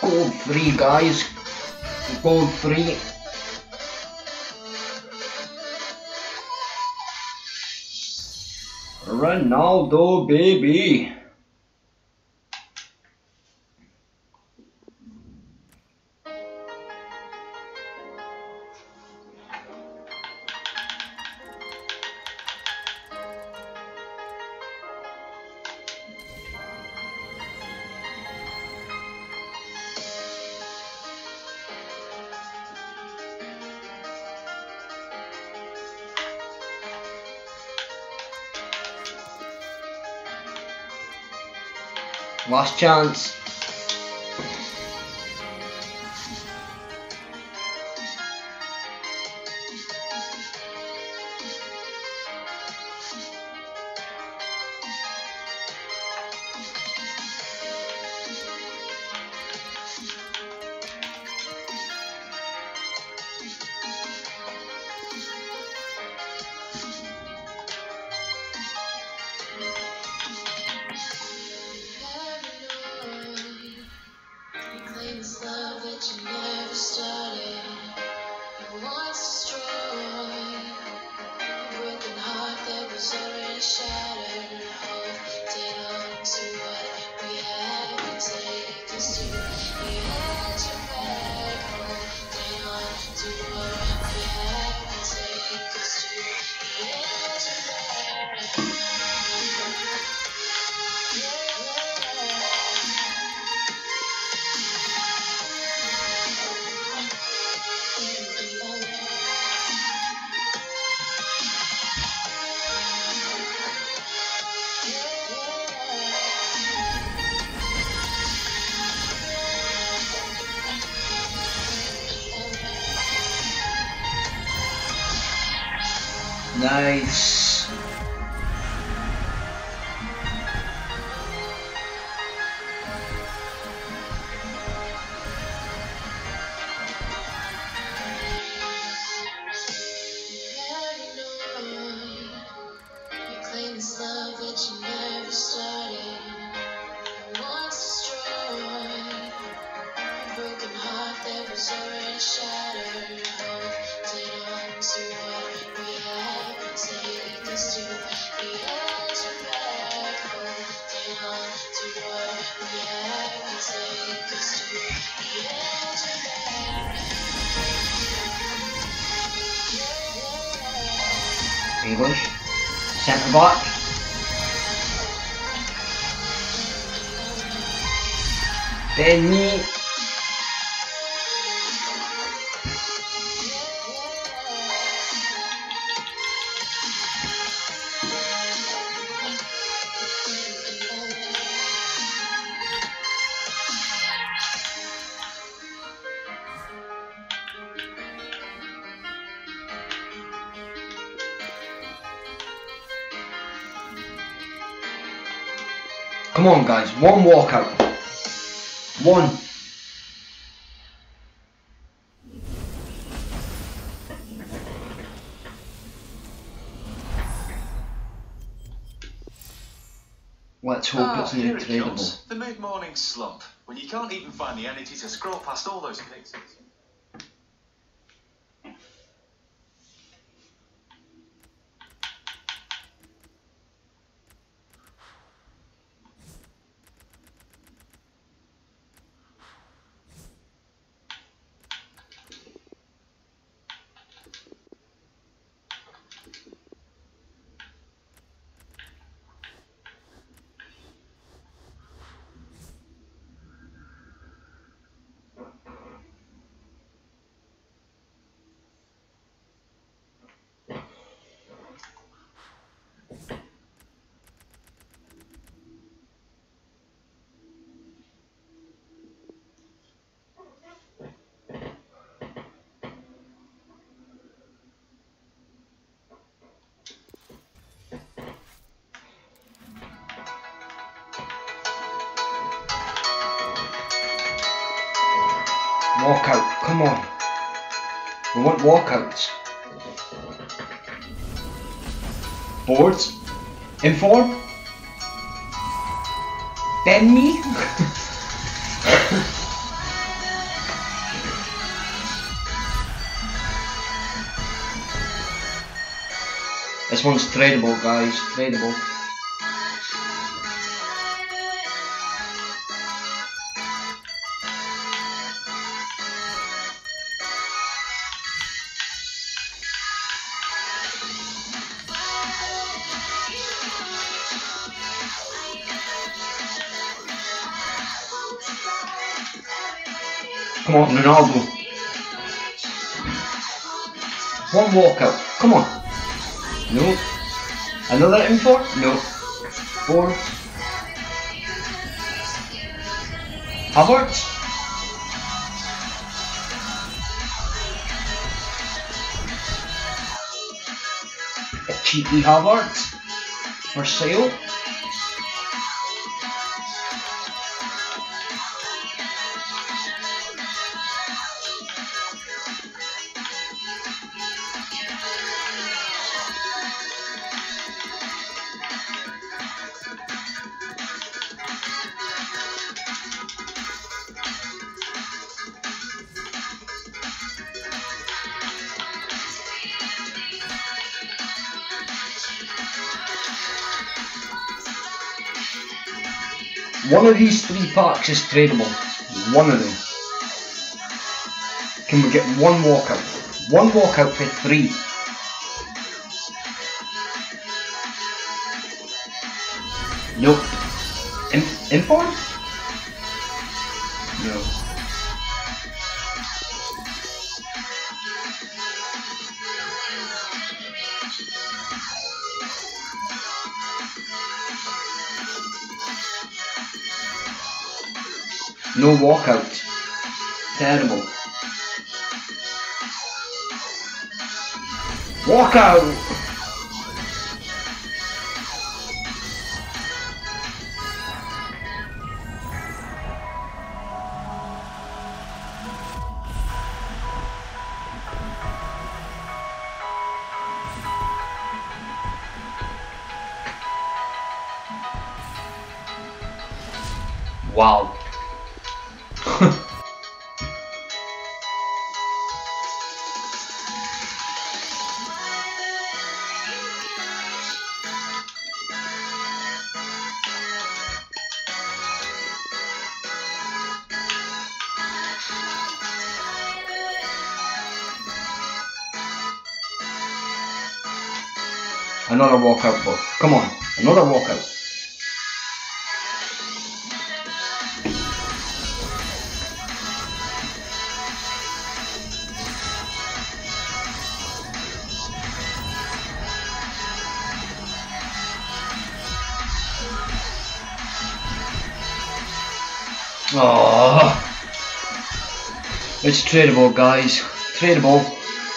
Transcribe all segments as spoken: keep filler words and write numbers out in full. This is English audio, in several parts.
Gold three, guys. Gold three. Ronaldo, baby. Last chance. Nice. English, centre back. Benny. Come on, guys, one walkout. One. Let's hope ah, it's here not it tradable. comes. The mid-morning slump, when you can't even find the energy to scroll past all those pictures. Walkout, come on. We want walkouts. Boards. Inform. Then me. This one's tradable, guys. Tradable. Come on, Ronaldo. One walkout. Come on. No. Another in four? No. Four. Havertz. A cheeky Havertz. For sale. One of these three packs is tradable. One of them. Can we get one walkout? One walkout for three. Nope. In inform? No. No walkout. Terrible. Walkout! Wow. Another walkout, but come on, another walkout. Oh, it's tradable, guys. Tradable.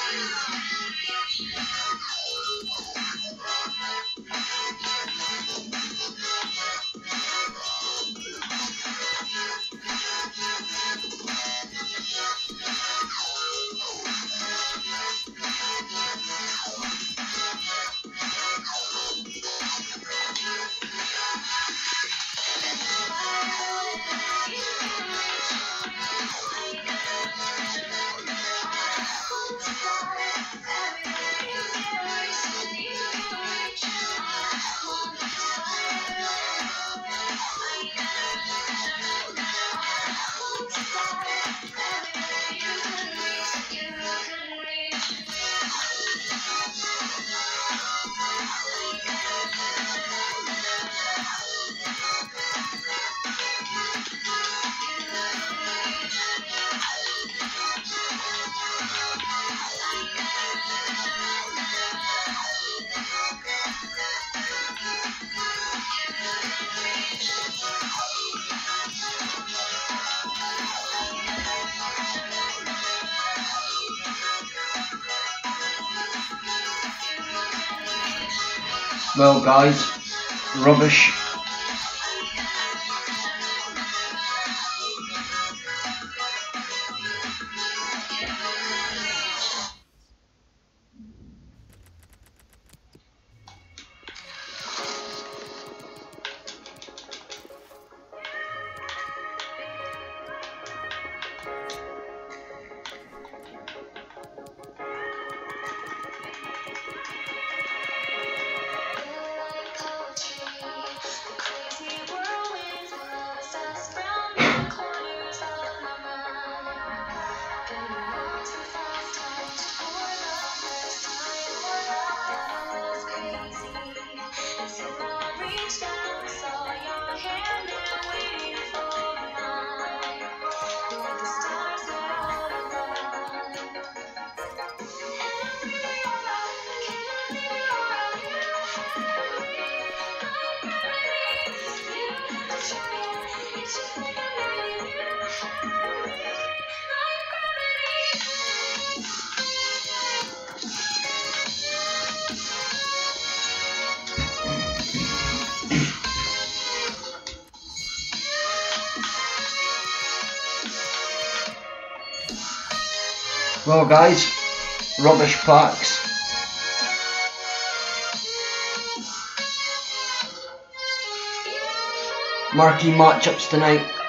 Well, guys, rubbish. Well guys, rubbish packs. Marquee matchups tonight.